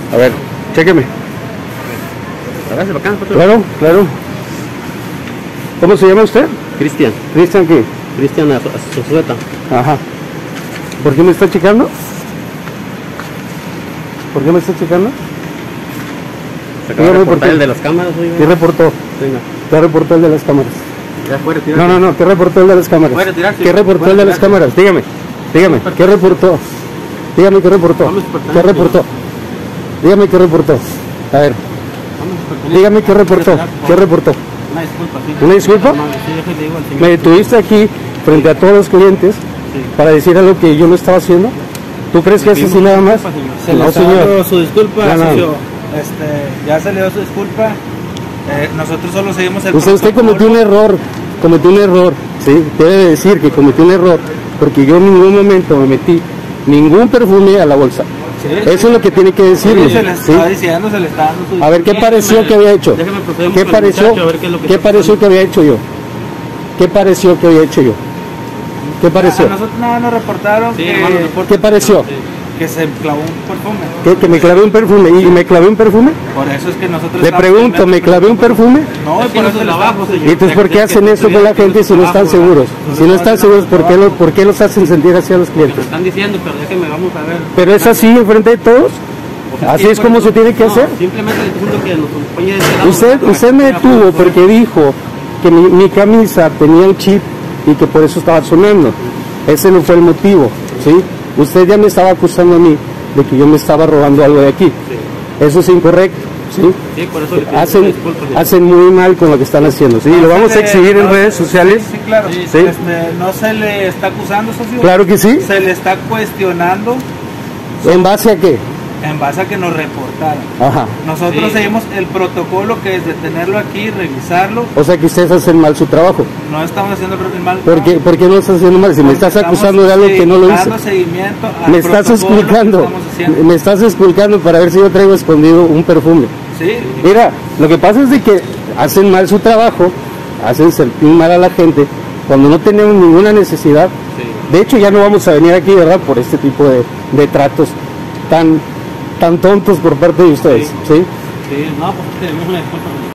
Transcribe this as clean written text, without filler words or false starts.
A ver, chéqueme. Hágase para acá, Claro, claro. ¿Cómo se llama usted? Cristian. ¿Cristian qué? Cristian Azueta. Ajá. ¿Por qué me está checando? ¿Por qué me está checando? Se acaba de Dígame, reportar ¿por qué? el de las cámaras, oiga. ¿Qué reportó? Venga. ¿Qué reportó el de las cámaras? Ya fuera, tírate. No, ¿qué reportó el de las cámaras? Fuera, tirarse. ¿Qué reportó el de las cámaras? Dígame, ¿qué reportó? Dígame qué reportó. Vamos por ¿Qué reportó? Dígame qué reportó. A ver, dígame qué reportó. ¿Qué reportó? Una disculpa, sí. ¿Una disculpa? Sí, déjale, digo al señor. Me detuviste aquí frente a todos los clientes para decir algo que yo no estaba haciendo. ¿Tú crees que es así nada más? Se le No, está señor. dando su disculpa, No, no. socio. Ya se le dio su disculpa. Nosotros solo seguimos el Usted cometió un error, ¿sí? Debe de decir que cometió un error, porque yo en ningún momento me metí ningún perfume a la bolsa. Sí. Eso es lo que tiene que decirle. Se le ¿sí? está diciendo, se le está dando su A ver, ¿qué pareció que había hecho? Déjame proceder ¿Qué con el pareció? muchacho, a ver qué es lo que ¿Qué está pareció pasando. que había hecho yo? ¿Qué pareció que había hecho yo? ¿Qué pareció? A nosotros nada nos reportaron Sí, que, hermano, reporte. ¿Qué pareció? que se clavó un perfume. Que me clavé un perfume. ¿Y me clavé un perfume? Por eso es que nosotros... Le estamos pregunto, primero- ¿me clavé un perfume? No, Es por que no eso se le la bajo, estamos... señor. ¿Y entonces por qué hacen eso con la gente si no están seguros? Si no están seguros, ¿por qué los hacen sentir así a los Lo clientes? están diciendo, pero déjeme, vamos a ver. Pero es así enfrente de todos. Así es como se tiene que No, hacer. Simplemente le estoy diciendo que nos acompañe de este lado. Usted me detuvo porque dijo que mi camisa tenía un chip y que por eso estaba sonando. Ese no fue el motivo, ¿sí? Usted ya me estaba acusando a mí de que yo me estaba robando algo de aquí. Eso es incorrecto, ¿sí? Sí, por eso le pido disculpas, señor. Hacen muy mal con lo que están haciendo, ¿sí? Lo vamos a exhibir en redes sociales. Sí, claro. Sí. No se le está acusando, socio. Claro que sí. Se le está cuestionando ¿En base a qué? en base a que nos reportaron. Ajá. Nosotros Sí. seguimos el protocolo que es de tenerlo aquí, revisarlo. O sea que ustedes hacen mal su trabajo. No estamos haciendo el mal. ¿Por qué no estás haciendo mal? Si me estás acusando de algo que no lo hice. Dando seguimiento al Me estás protocolo que explicando. estamos haciendo. Me estás explicando para ver si yo traigo escondido un perfume. Sí. Mira, lo que pasa es de que hacen mal su trabajo, hacen sentir mal a la gente cuando no tenemos ninguna necesidad. De hecho, ya no vamos a venir aquí, ¿verdad? Por este tipo de tratos tan tontos por parte de ustedes, ¿sí? Sí, no, pues tenemos una disculpa.